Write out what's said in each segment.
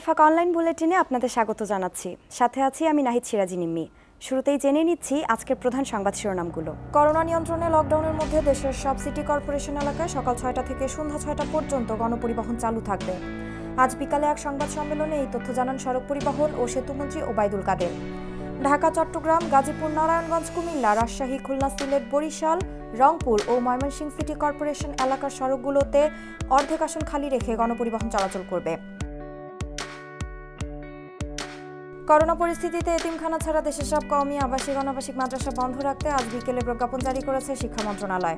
Ittefaq online বুলেটিনে আপনাদের স্বাগত জানাচ্ছি। সাথে আছি আমি নাহিদ সিরাজি নিম্মি। শুরুতেই জেনে নিচ্ছি আজকের প্রধান সংবাদ শিরোনামগুলো। করোনা নিয়ন্ত্রণে লকডাউনের মধ্যে দেশের সব সিটি কর্পোরেশন এলাকায় সকাল ৬টা থেকে সন্ধ্যা ৬টা পর্যন্ত গণপরিবহন চালু থাকবে। আজ বিকালে এক সংবাদ সম্মেলনে এই তথ্য জানান সড়ক পরিবহন ও সেতুমন্ত্রী ওবায়দুল কাদের। ঢাকা, চট্টগ্রাম, গাজীপুর, নারায়ণগঞ্জ, কুমিল্লা, রাজশাহী, খুলনা, সিলেট, বরিশাল, রংপুর ও ময়মনসিংহ সিটি কর্পোরেশন এলাকার সড়কগুলোতে অর্ধেক আসন খালি রেখে গণপরিবহন চলাচল করবে। করোনা পরিস্থিতিতে এতিমখানা ছাড়া দেশের সব কওমি আবাসিক অনাবাসিক মাদ্রাসা বন্ধ রাখতে আজ বিকেলে প্রজ্ঞাপন জারি করেছে শিক্ষা মন্ত্রণালয়।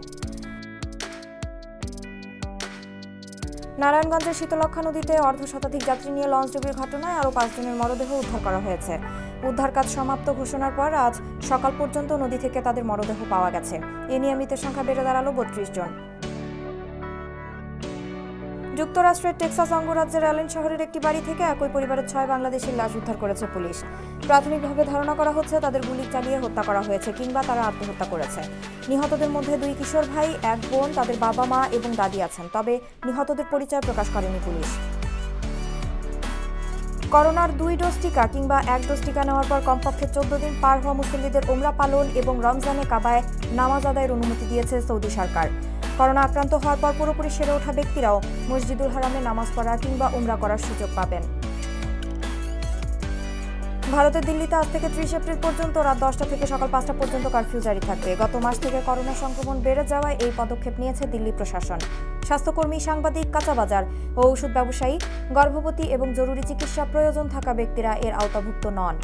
নারায়ণগঞ্জের শীতলক্ষা নদীতে অর্ধশতাধিক যাত্রী নিয়ে লঞ্চডুবির ঘটনায় আরও ৫ জনের মরদেহ উদ্ধার করা হয়েছে। উদ্ধার কাজ সমাপ্ত ঘোষণার পর আজ সকাল পর্যন্ত নদী থেকে তাদের মরদেহ পাওয়া গেছে। এ নিয়ে মৃতের সংখ্যা বেড়ে দাঁড়ালো ৩২ জন। যুক্তরাষ্ট্রের টেক্সাস অঙ্গরাজ্যের অ্যালেন শহরের একটি বাড়ি থেকে একই পরিবারের ৬ বাংলাদেশির লাশ উদ্ধার করেছে পুলিশ। প্রাথমিকভাবে ধারণা করা হচ্ছে তাদের গুলি চালিয়ে হত্যা করা হয়েছে কিংবা তারা আত্মহত্যা করেছে। নিহতদের মধ্যে 2 কিশোর ভাই, 1 বোন, তাদের বাবা মা এবং দাদি আছেন। তবে নিহতদের পরিচয় প্রকাশ করেনি পুলিশ। করোনার 2 ডোজ টিকা কিংবা 1 ডোজ টিকা নেওয়ার পর কমপক্ষে 14 দিন পার হওয়া মুসল্লিদের ওমরা পালন এবং রমজানে কাবায় নামাজ আদায়ের অনুমতি দিয়েছে সৌদি সরকার। করোনা আক্রান্ত হওয়ার পর পুরোপুরি সেরে ওঠা ব্যক্তিরাও মসজিদুল হারামে নামাজ পড়া কিংবা উমরা করার সুযোগ পাবেন। ভারতের দিল্লিতে আজ থেকে 30 এপ্রিল পর্যন্ত রাত 10টা থেকে সকাল 5টা পর্যন্ত কারফিউ জারি থাকবে। গত মাস থেকে করোনা সংক্রমণ বেড়ে যাওয়ায় এই পদক্ষেপ নিয়েছে দিল্লি প্রশাসন। স্বাস্থ্যকর্মী, সাংবাদিক, কাঁচাবাজার ও ওষুধ ব্যবসায়ী, গর্ভবতী এবং জরুরি চিকিৎসা প্রয়োজন থাকা ব্যক্তিরা এর আওতাভুক্ত নন।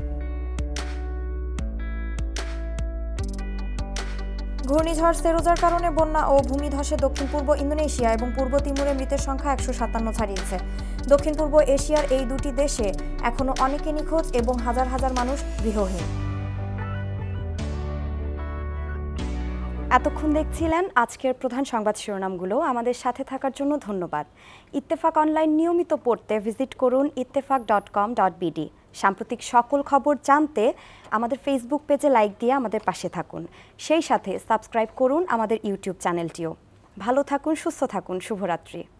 ঘূর্ণিঝড় সেরোজার কারণে বন্যা ও ভূমিধসে দক্ষিণ পূর্ব ইন্দোনেশিয়া এবং পূর্ব তিমুরে মৃতের সংখ্যা 157 ছাড়িয়েছে। দক্ষিণ পূর্ব এশিয়ার এই দুটি দেশে এখনো অনেকে নিখোঁজ এবং হাজার হাজার মানুষ গৃহহীন। এতক্ষণ দেখছিলেন আজকের প্রধান সংবাদ শিরোনামগুলো। আমাদের সাথে থাকার জন্য ধন্যবাদ। ইত্তেফাক অনলাইন নিয়মিত পড়তে ভিজিট করুন ittefaq.com.bd। সাম্প্রতিক সকল খবর জানতে আমাদের ফেসবুক পেজে লাইক দিয়ে আমাদের পাশে থাকুন। সেই সাথে সাবস্ক্রাইব করুন আমাদের ইউটিউব চ্যানেলটিও। ভালো থাকুন, সুস্থ থাকুন। শুভরাত্রি।